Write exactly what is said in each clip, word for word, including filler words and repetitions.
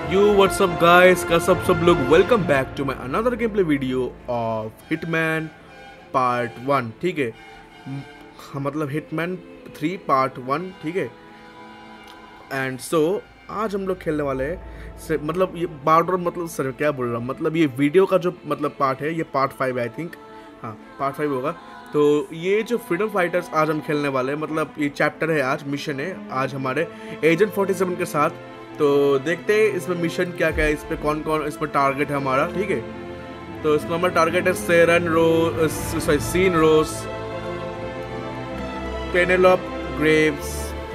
You what's up guys, का सब सब लोग welcome back to my another gameplay video of Hitman part one. ठीक है, हाँ, मतलब हिटमैन थ्री पार्ट वन। ठीक है, एंड सो आज हम लोग खेलने वाले हैं, मतलब ये बार्डर, मतलब सर क्या बोल रहा हूँ, मतलब ये वीडियो का जो मतलब पार्ट है, ये पार्ट फाइव आई थिंक, हाँ पार्ट फाइव होगा। तो ये जो फ्रीडम फाइटर्स आज हम खेलने वाले हैं, मतलब ये चैप्टर है, आज मिशन है आज हमारे एजेंट फोर्टी सेवन के साथ। तो देखते हैं इसमें मिशन क्या क्या है, इस पर कौन कौन इसमें टारगेट है हमारा। ठीक है, तो इसमें हमारा टारगेट है Sean Rose, sorry Sean Rose, Penelope Graves,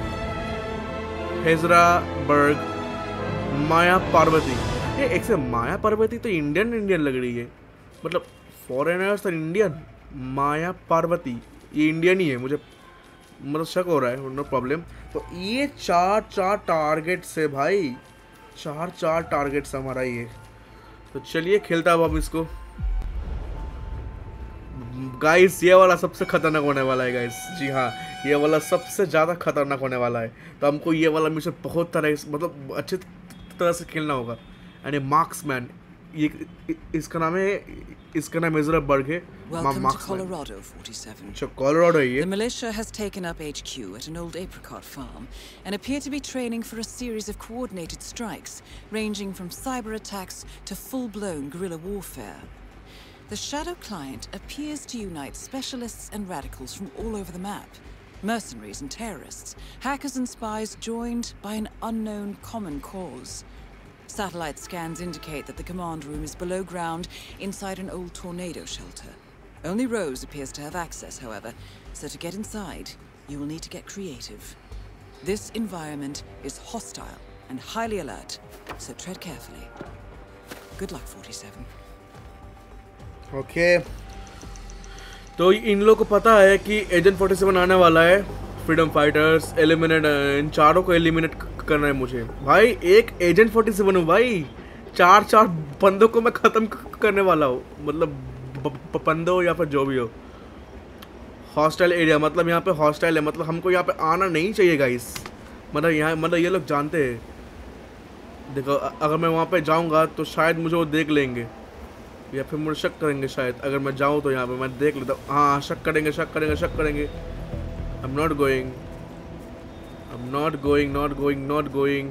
Ezra Berg, Maya Parvati. ये एक से माया पार्वती तो इंडियन इंडियन लग रही है, मतलब फॉरेनर्स और इंडियन। माया पार्वती ये इंडियन ही है, मुझे मतलब शक हो रहा है, नो प्रॉब्लम। तो ये चार चार टारगेट्स है भाई, चार चार टारगेट्स हमारा ये। तो चलिए खेलता अब हम इसको। गाइस ये वाला सबसे खतरनाक होने वाला है गाइस, जी हाँ, ये वाला सबसे ज़्यादा खतरनाक होने वाला है। तो हमको ये वाला मिशन बहुत तरह, मतलब अच्छे तरह से खेलना होगा। एंड मार्क्समैन, ये इसका नाम है, इसका नाम हेजरा बर्ग है। Welcome to Colorado, forty-seven. अच्छा कोलोराडो है ये। The militia has taken up H Q at an old apricot farm and appear to be training for a series of coordinated strikes, ranging from cyber attacks to full-blown guerrilla warfare. The Shadow Client appears to unite specialists and radicals from all over the map. Mercenaries and terrorists, hackers and spies joined by an unknown common cause. Satellite scans indicate that the command room is below ground inside an old tornado shelter. Only Rose appears to have access, however, so to get inside, you will need to get creative. This environment is hostile and highly alert, so tread carefully. Good luck, forty-seven. Okay okay. तो इन लोगों को पता है कि agent forty seven आने वाला है। Freedom fighters eliminate, इन चारों को एलिमिनेट करना है मुझे भाई। एक एजेंट फोर्टी सेवन हूँ भाई, चार चार बंदों को मैं ख़त्म करने वाला हूँ, मतलब बंदो या फिर जो भी हो। हॉस्टाइल एरिया, मतलब यहाँ पे हॉस्टाइल है, मतलब हमको यहाँ पे आना नहीं चाहिए गाइस। मतलब यहाँ, मतलब ये लोग जानते हैं। देखो अगर मैं वहाँ पे जाऊँगा तो शायद मुझे वो देख लेंगे, या फिर मुझे शक करेंगे शायद। अगर मैं जाऊँ तो यहाँ पे मैं देख लेता हूँ, हाँ शक करेंगे शक करेंगे शक करेंगे। I am not going, I am not going not going not going.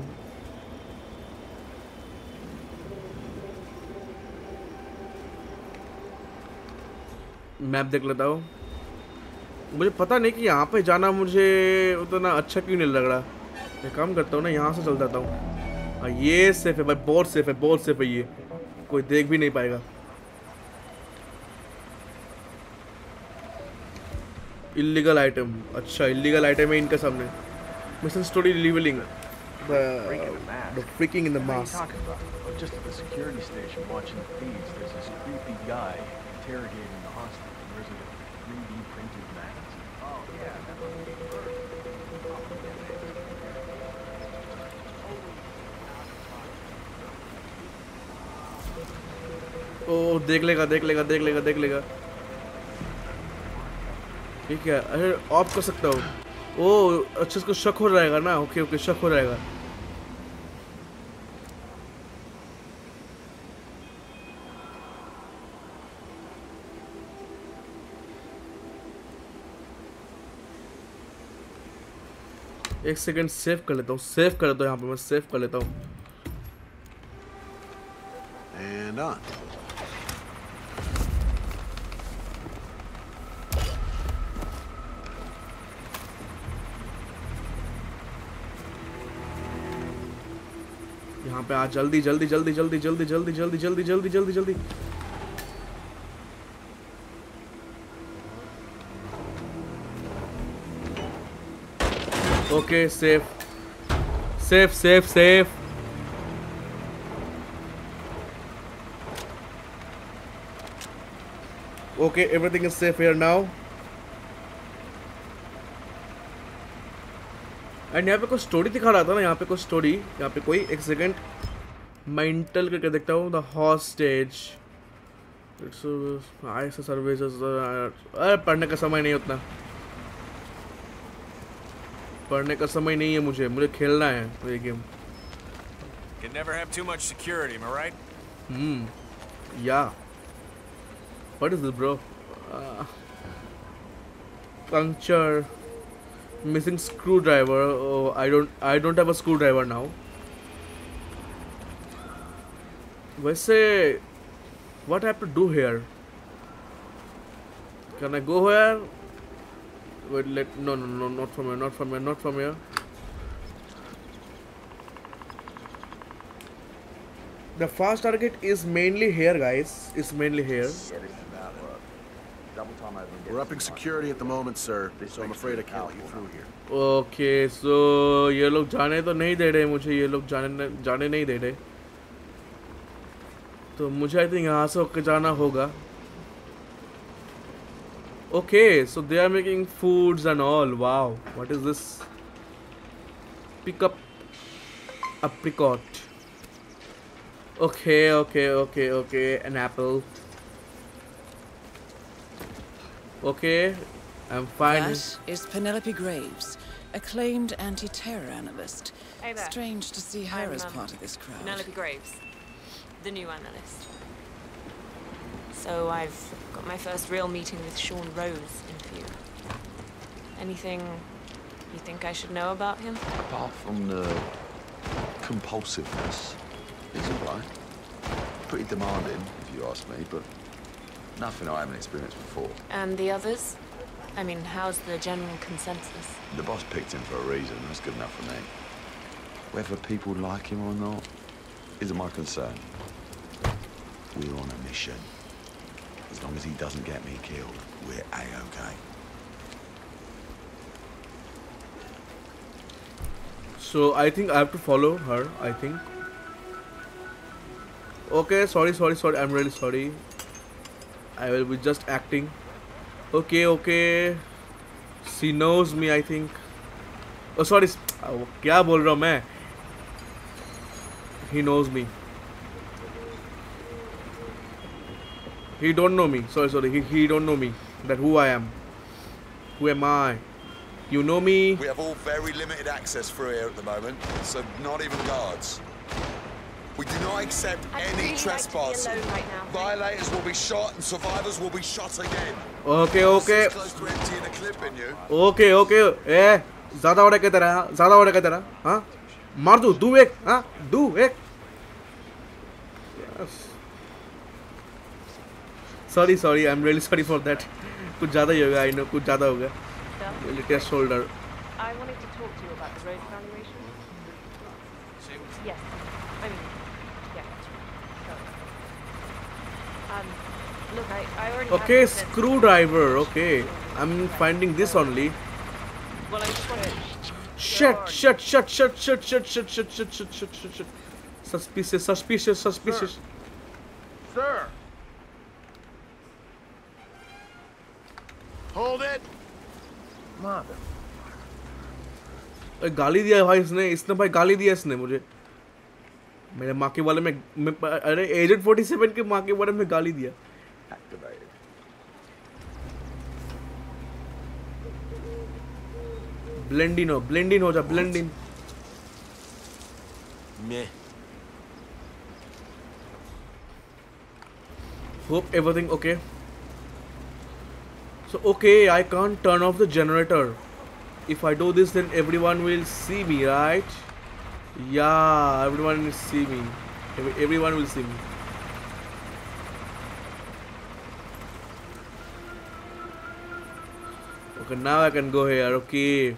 Map देख लेता हूँ। मुझे पता नहीं कि यहाँ पे जाना मुझे उतना अच्छा क्यों नहीं लग रहा। मैं काम करता हूँ ना, यहाँ से चल जाता हूँ। हाँ ये सेफ है भाई, बहुत सेफ है, बहुत सेफ है, ये कोई देख भी नहीं पाएगा। इलीगल आइटम, अच्छा इलीगल आइटम है इनके सामने। Mission story revealing the freaking in the mask. Just at the security station watching the feeds, there's this creepy guy interrogating the hostage. There's a three D printed mask. Oh yeah, that must be Bird. ओ देख लेगा देख लेगा देख लेगा देख लेगा। ठीक है, अरे ऑफ कर सकता हूँ। ओ अच्छा, इसको शक हो जाएगा ना। ओके ओके, शक हो जाएगा। एक सेकंड सेव कर लेता हूँ, सेव कर लेता हूँ, यहाँ पे मैं सेव कर लेता हूँ। And on. यहाँ पे आ, जल्दी जल्दी जल्दी जल्दी जल्दी जल्दी जल्दी जल्दी जल्दी जल्दी जल्दी। Okay safe safe safe safe. Okay everything is safe here now. And यहाँ पे कोई स्टोरी दिखा रहा था ना, यहाँ पे कोई स्टोरी, यहाँ पे कोई, एक सेकंड मेंटल करके देखता हूँ। The hostage, it's services. अरे पढ़ने का समय नहीं उतना, पढ़ने का समय नहीं है मुझे, मुझे खेलना है ये game. Can never have too much security, am I right? Hmm. Yeah. What is this, bro? Uh, puncture. Missing screwdriver. Oh, I don't. I don't have a screwdriver now. वैसे, what I have to do here? Can I go here? Wait, let no, no, no, not from here, not from here, not from here. The fast target is mainly here, guys. It's mainly here. We're upping security at the moment, sir, so I'm afraid I can't let you through here. Okay, so ये लोग जाने तो नहीं दे रहे मुझे, ये लोग जाने जाने नहीं दे रहे, तो मुझे आई थिंक यहाँ से होकर जाना होगा. Okay, so they are making foods and all. Wow, what is this? Pick up apricot. Okay, okay, okay, okay. An apple. Okay, I'm fine. That is Penelope Graves, acclaimed anti-terror analyst. Hey there. Strange to see her I'm, as um, part of this crowd. Penelope Graves, the new analyst. So I've got my first real meeting with Sean Rose in view. Anything you think I should know about him? Apart from the compulsiveness, he's alright. Pretty demanding, if you ask me, but nothing I haven't experienced before. And the others? I mean, how's the general consensus? The boss picked him for a reason, that's good enough for me. Whether people like him or not isn't my concern. We're on a mission. As long as he doesn't get me killed, we're A-okay. So I think I have to follow her, I think. Okay, sorry, sorry, sorry, I'm really sorry. I will be just acting. Okay, okay. She knows me, I think. Oh, sorry. Oh, क्या बोल रहा हूँ मैं? He knows me. He don't know me. Sorry, sorry. He, he don't know me. That who I am. Who am I? You know me? We have all very limited access through here at the moment, so not even guards. We do not accept I'd any really trespass. like to be alone right now. Violators will be shot and survivors will be shot again. Okay, okay. This is close to emptying a clip in you. Okay, okay. Eh, ज़्यादा हो रहा है क्या तेरा? ज़्यादा हो रहा है क्या तेरा? हाँ? मार दूँ, दू एक, हाँ? दू एक. Yes. Sorry, sorry. I'm really sorry for that. कुछ ज़्यादा ही होगा, I know. कुछ ज़्यादा होगा. Really test shoulder. I wanted to talk to you about the road evaluation. Yes. I mean, yeah. Sorry. Um, look, I, I already have Okay, consent. screwdriver. Okay, I'm finding this only. Well, I just want to... Shit, shit, shit, shit, shit, shit, shit, shit, shit, shit, shit, shit, shit. Suspicious, suspicious, suspicious. Sir! Hold it! Mother. अरे गाली दिया है भाई इसने इसने भाई गाली दिया इसने मुझे मेरे माँ के वाले में, में अरे एजेंट फोर्टी सेवन के माँ के बारे में गाली दिया. Activated. ब्लेंड इन हो ब्लेंड इन हो जा blend in. Meh. Hope everything okay. So okay, I can't turn off the generator. If I do this, then everyone will see me, right? Yeah, everyone will see me. Every- Everyone will see me. Okay, now I can go here. Okay.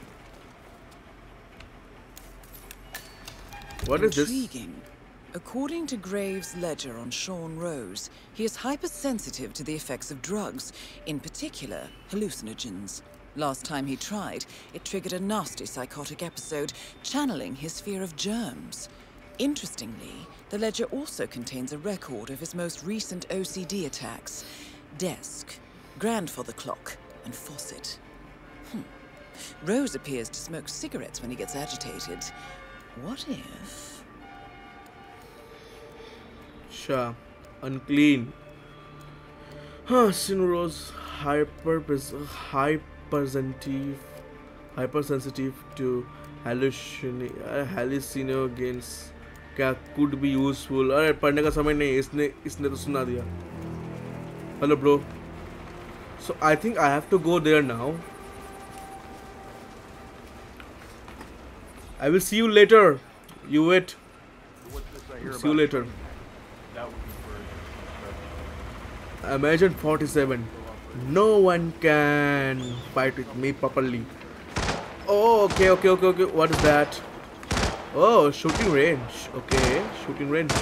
What is this? Intriguing. According to Graves' ledger on Sean Rose, he is hypersensitive to the effects of drugs, in particular hallucinogens. Last time he tried, it triggered a nasty psychotic episode, channeling his fear of germs. Interestingly, the ledger also contains a record of his most recent O C D attacks: desk, grandfather clock, and faucet. Hmm. Rose appears to smoke cigarettes when he gets agitated. What if... Sure. Unclean. Huh, Sinurose hyper hypersensitive hypersensitive to hallucin uh, hallucinogens. क्या could be useful? अरे पढ़ने का समय नहीं, इसने इसने तो सुना दिया. Hello bro. So I think I have to go there now. I will see you later. You wait. What's this I hear See you about later. training? That would be for Imagine forty-seven. No one can fight with me properly. Oh, okay, okay, okay, okay. What is that? Oh, shooting range. Okay, shooting range.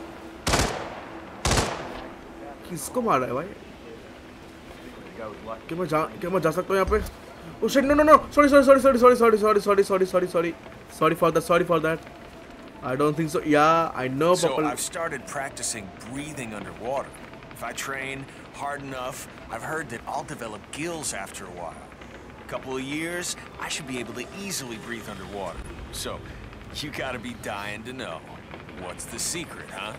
किसको मारा है भाई? the guy with luck. क्या मैं जा क्या मैं जा सकता हूँ यहाँ पे? Oh shit! No, no, no! Sorry, sorry, sorry, sorry, sorry, sorry, sorry, sorry, sorry, sorry, sorry, sorry for that. Sorry for that. I don't think so. Yeah, I know. So properly. I've started practicing breathing underwater. If I train hard enough, I've heard that I'll develop gills after a while. A couple of years, I should be able to easily breathe underwater. So, you gotta be dying to know. What's the secret, huh?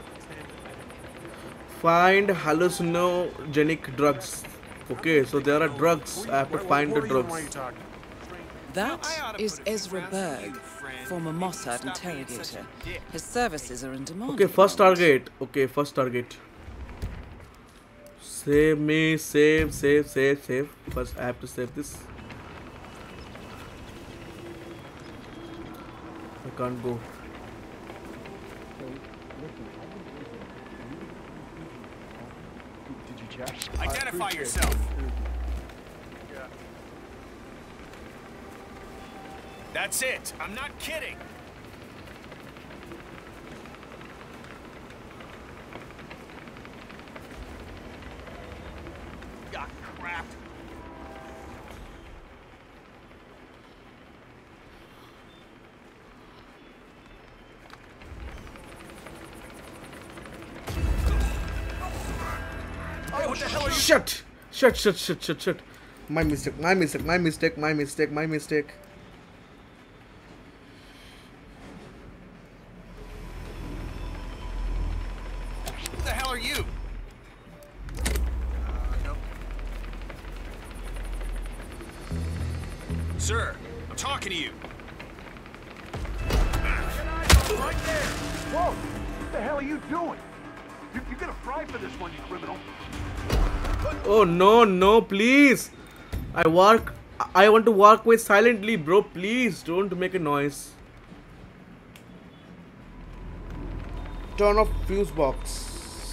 Find hallucinogenic drugs. Okay, so there are drugs. I have to find the drugs. That is Ezra Berg, former Mossad interrogator. His services are in demand. Okay, first target. Okay, first target. Save me, save, save, save, save. First, I have to save this. I can't go. Did you check? Identify yourself. Yeah. That's it. I'm not kidding. Ah, crap. Hey, what the hell are you? Shit! Shit! Shit! Shit! Shit! Shit! My mistake! My mistake! My mistake! My mistake! My mistake! Who the hell are you? Sir, I'm talking to you. Right there! Whoa! What the hell are you doing? You, you're gonna fry for this one, you criminal. Oh no! No! Please! I work. I want to walk away silently, bro. Please don't make a noise. Turn off fuse box.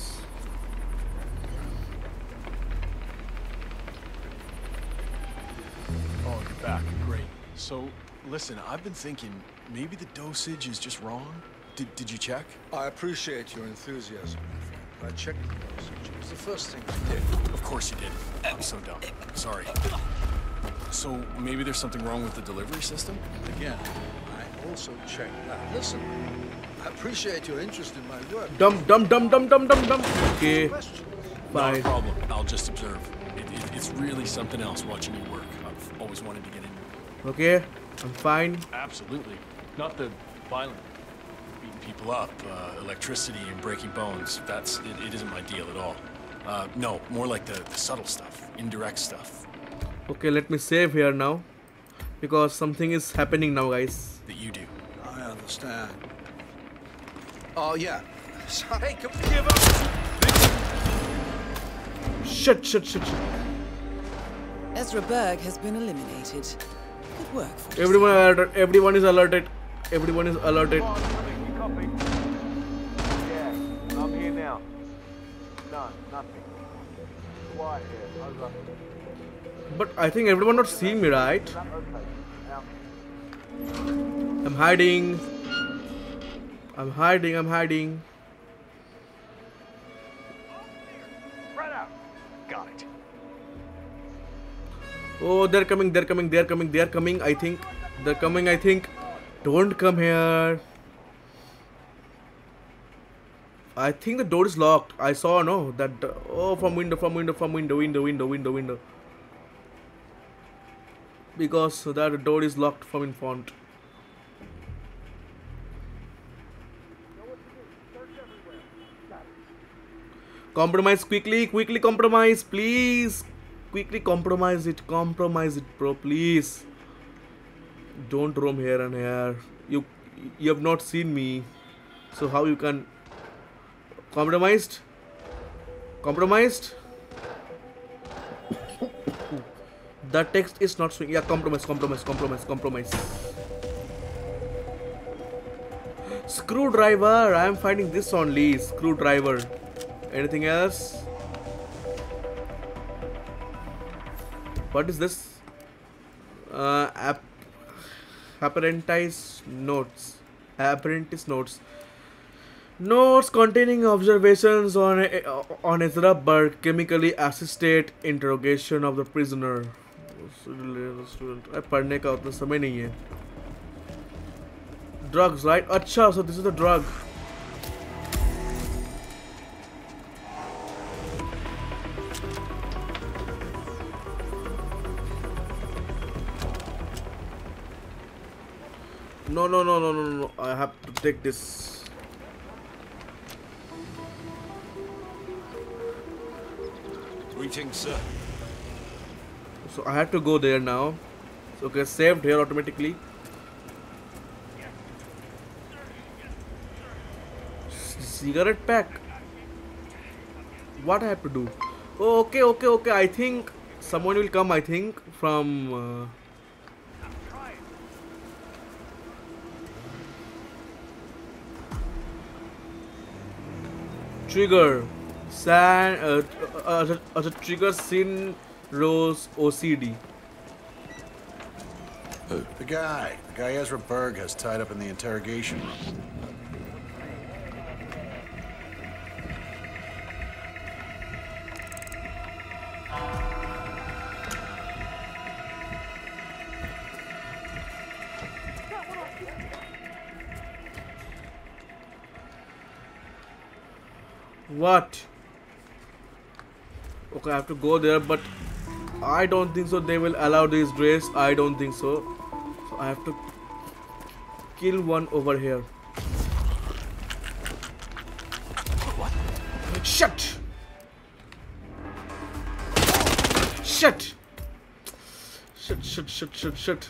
Oh, you're back. Great. So, listen, I've been thinking maybe the dosage is just wrong. Did, did you check? I appreciate your enthusiasm, my friend. I checked the dosage. It was the first thing I did. Of course you did. I'm so dumb. Sorry. So, maybe there's something wrong with the delivery system? Again, I also checked that. Listen, I appreciate your interest in my work. Dum dum dum dum dum dum dum. Okay. Question. Not a Fine. problem. I'll just observe. It, it, it's really something else watching you work. I've always wanted to get in. Okay. I'm fine. Absolutely. Not the violent. Beating people up, uh, electricity and breaking bones. That's, it, it isn't my deal at all. Uh, no, more like the, the subtle stuff, indirect stuff Okay, let me save here now. Because something is happening now, guys. that you do. I understand. Oh, yeah. Sorry, come Give up! Shit, shit, shit, shit. Ezra Berg has been eliminated. Good work for Everyone alerted. Everyone is alerted. Everyone is alerted. Come on, you copy? Yeah, I'm here now. None, nothing. Quiet here, over. But I think everyone not seeing me, right? Is that okay? Out. I'm hiding. I'm hiding. I'm hiding. Right out. Got it. Oh, they're coming. They're coming. They're coming. They're coming. I think. They're coming. I think. Don't come here. I think the door is locked. I saw no that. Oh, from window. From window. From window. Window. Window. Window. Window. Because that door is locked from in front. Compromise quickly, quickly compromise, please. Quickly compromise it, compromise it, bro, please. Don't roam here and here. You, you have not seen me. So how you can compromised? Compromised? The text is not swinging. Yeah, compromise, compromise, compromise, compromise. Screwdriver. I am finding this only. Screwdriver. Anything else? What is this? Uh, app apprentice notes. Apprentice notes. Notes containing observations on a, on Ezra Burke chemically assisted interrogation of the prisoner. पढ़ने का उतना समय नहीं है. Drugs, right? अच्छा, so this is the drug. No, no, no, no, no, no. I have to take this. Greetings, sir. So I have to go there now. So, okay, saved here automatically. Cigarette pack. What I have to do? Oh, okay, okay, okay. I think someone will come. I think from. Uh, Trigger. San. Uh, uh, uh, uh, trigger Sin Rose O C D. Who? The guy. The guy Ezra Berg has tied up in the interrogation room. What? Okay, I have to go there, but I don't think so they will allow this dress. I don't think so. So I have to kill one over here. What? Shut! Shut! Shut, shut, shut, shut, shut.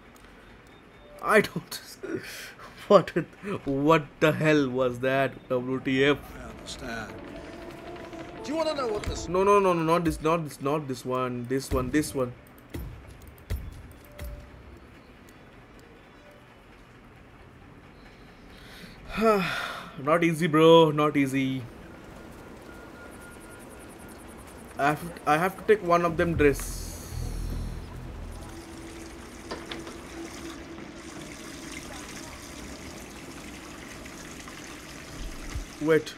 I don't... What, what the hell was that? W T F? I understand. Do you want to know what this... No, no, no, no, not this, not this, not this one. This one, this one. Not easy, bro. Not easy. I have to, I have to take one of them dress. Wait.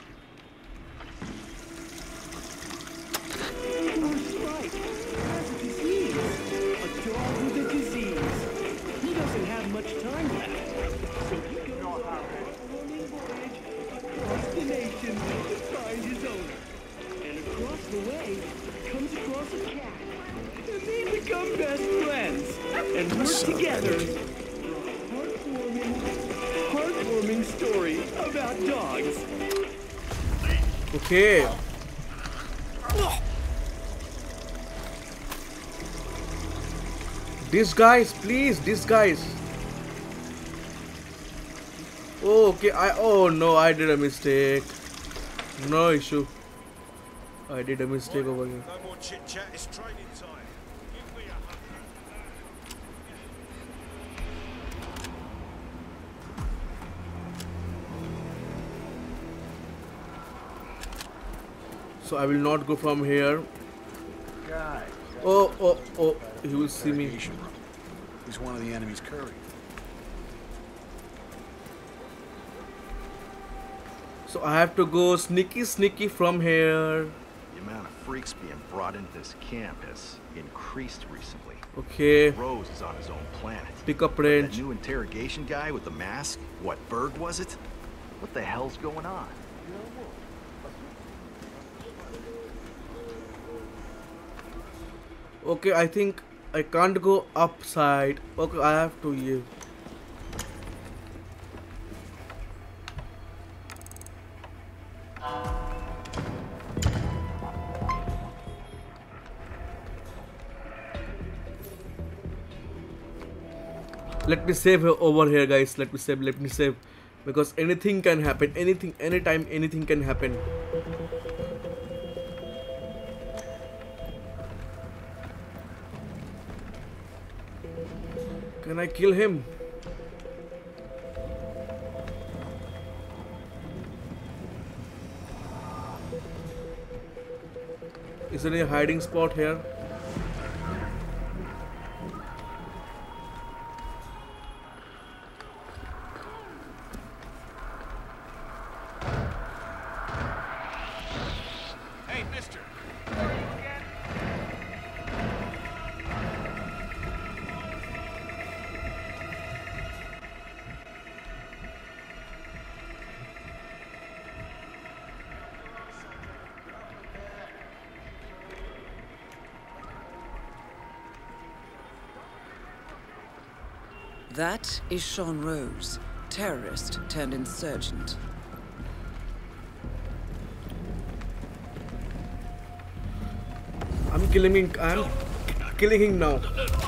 Okay. These guys, please, these guys. Oh, okay. I oh no, I did a mistake. No issue. I did a mistake over here. No more chit chat. It's training time. Give me a hundred. So I will not go from here. Guy. Oh, oh, oh, he will see me. He's one of the enemy's couriers. So I have to go sneaky, sneaky from here. The amount of freaks being brought into this camp has increased recently. Okay. Rose is on his own planet. Pick up That range. new interrogation guy with the mask? What, Berg was it? What the hell's going on? Okay, I think I can't go upside. Okay, I have to yeah. Let me save her over here, guys. Let me save. Let me save. Because anything can happen. Anything, anytime, anything can happen. Can I kill him? Is there any hiding spot here? Hey, mister. That is Sean Rose, terrorist turned insurgent. I'm killing him. I'm killing him now.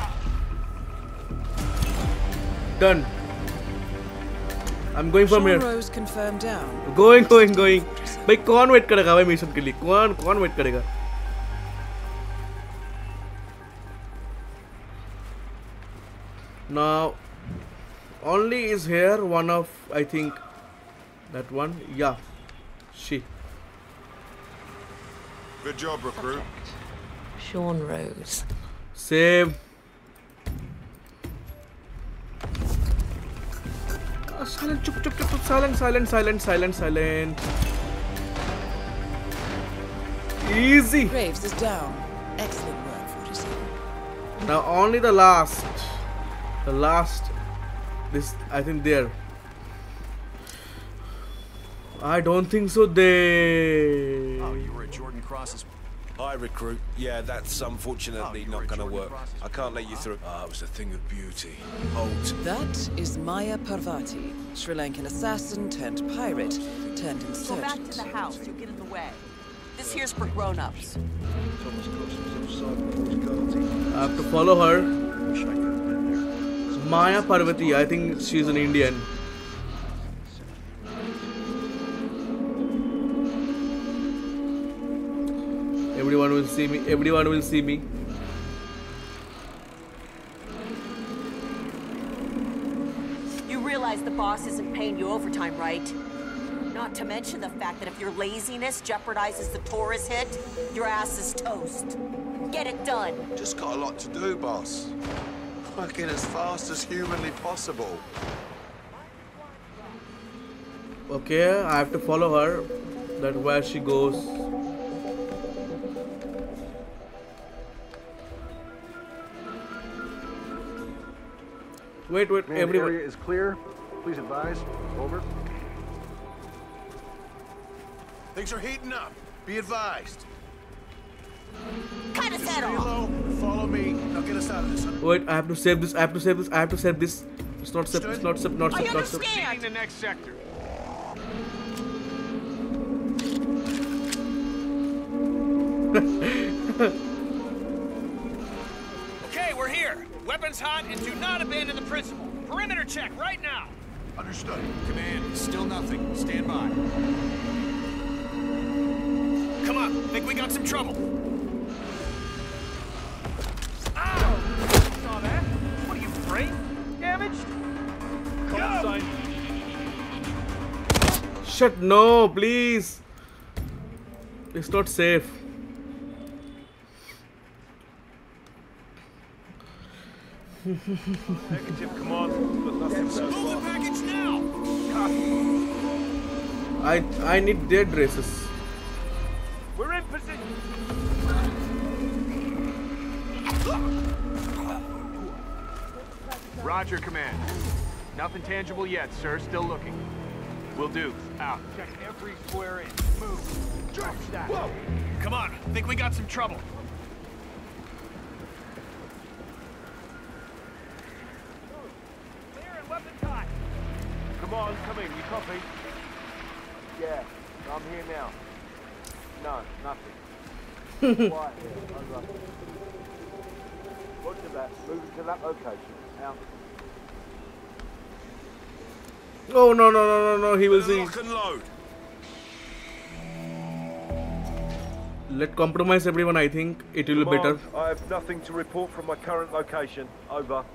Done. I'm going from Sean here. Rose confirmed down. Going, going, going. भाई कौन wait करेगा भाई mission के लिए? कौन कौन wait करेगा? Now, only is here one of, I think, that one. Yeah, she. Good job, recruit. Sean Rose. Save. Ah, silent, chup, chup, chup, chup, silent, silent, silent, silent, silent. Easy. Graves is down. Excellent work, forty-seven. Now only the last. The last. This, I think, there. I don't think so. They. Oh, you were at Jordan Cross's. Hi, recruit. Yeah, that's unfortunately Oh, not going to Jordan work. Cross's. I can't let you through. Ah, it was a thing of beauty. Halt. That is Maya Parvati, Sri Lankan assassin turned pirate turned Go insurgent. back to the house. You'll get in the way. This here's for grown-ups. Thomas got himself side before his guard team. I have to follow her. Wish I could have been there. Maya Parvati. I think she's an Indian. Everyone will see me. Everyone will see me. You realize the boss isn't paying you overtime, right? Not to mention the fact that if your laziness jeopardizes the tourist hit, your ass is toast. Get it done. Just got a lot to do, boss. Working as fast as humanly possible. Okay, I have to follow her. That where she goes. Wait, wait, Man, everyone. area is clear. Please advise. Over. Things are heating up. Be advised. Cut his head Stay off. low. Follow me. Now get us out of this. Wait, I have to save this. I have to save this. I have to save this. It's not save. It's not save. Not I save. Not save. understand. the next sector. Okay, we're here. Weapons hot and do not abandon the principal. Perimeter check right now. Understood. Command, still nothing. Stand by. Come on, think we got some trouble. Saw that? What are you, brain damaged? Go! Shut. No, please. It's not safe. Negative, come on. But nothing so Move the far. package now. I I need their dresses. We're in position. Roger, Command. Nothing tangible yet, sir. Still looking. Will do. Out. Check every square inch. Move. Drop that. Whoa. Come on, think we got some trouble. Clear and weapons hot. Come on, come in. You copy? Yeah, I'm here now. No, nothing. Quiet here. Over. Roger that. Moving to that location. Out. Oh no no no no no! He will see. Lock and load. Let compromise everyone. I think it will be better. I have nothing to report from my current location. Over.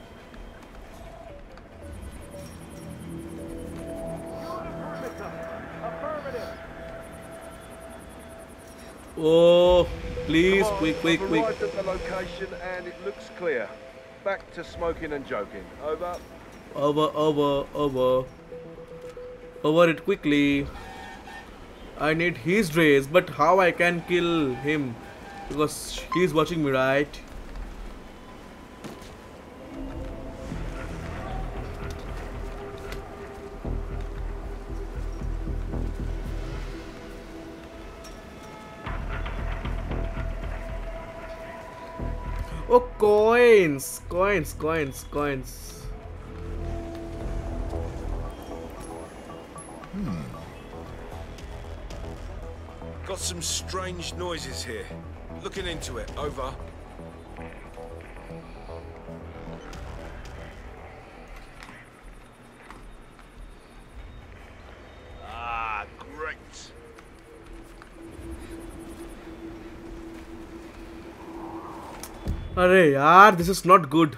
Oh, please, Come on, quick, quick, I've quick. arrived at the location and it looks clear. Back to smoking and joking. Over. Over, over, over. Over it quickly. I need his race, but how I can kill him? Because he's watching me, right? Oh, coins, coins, coins, coins. Hmm. Got some strange noises here. Looking into it. Over. Ah, great. Arey yaar, this is not good.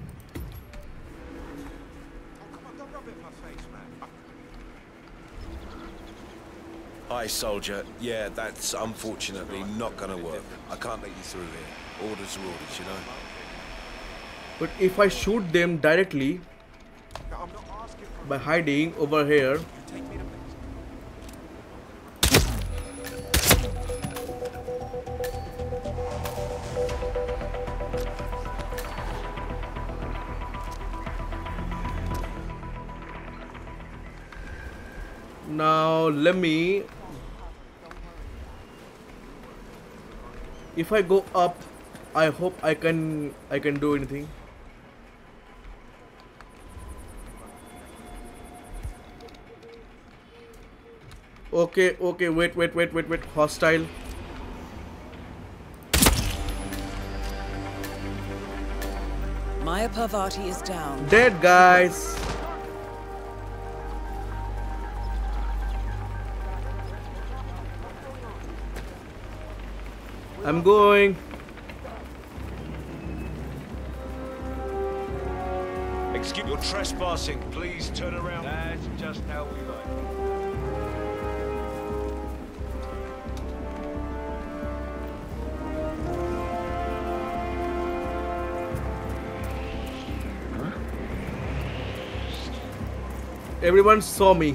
Hi, soldier. Yeah, that's unfortunately not gonna work. I can't let you through here. Orders are orders, you know. But if I shoot them directly by hiding over here, now let me, if I go up, I hope I can I can do anything. Okay, okay, wait, wait, wait, wait, wait, hostile. Maya Parvati is down. Dead, guys. I'm going. Excuse you're trespassing. Please turn around. That's just how we like. Everyone saw me.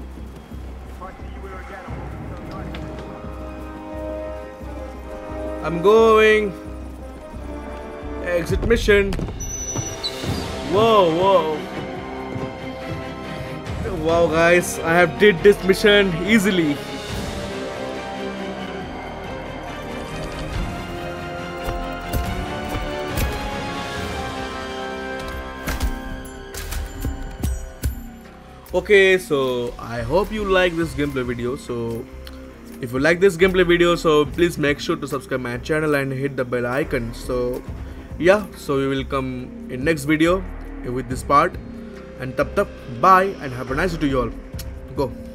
I'm going. Exit mission. Whoa, whoa. Wow, guys, I have did this mission easily. Okay, so I hope you like this gameplay video. So if you like this gameplay video, so please make sure to subscribe my channel and hit the bell icon. So yeah, so we will come in next video with this part, and tap tap bye and have a nice day to you all. Go.